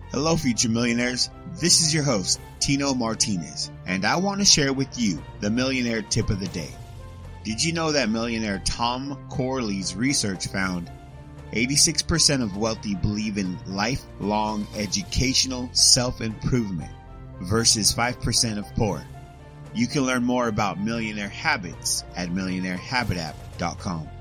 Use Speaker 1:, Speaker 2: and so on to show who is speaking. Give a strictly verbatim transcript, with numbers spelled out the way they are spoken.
Speaker 1: Hello, future millionaires. This is your host, Tino Martinez, and I want to share with you the millionaire tip of the day. Did you know that millionaire Tom Corley's research found eighty-six percent of wealthy believe in lifelong educational self-improvement versus five percent of poor? You can learn more about millionaire habits at millionaire habit app dot com.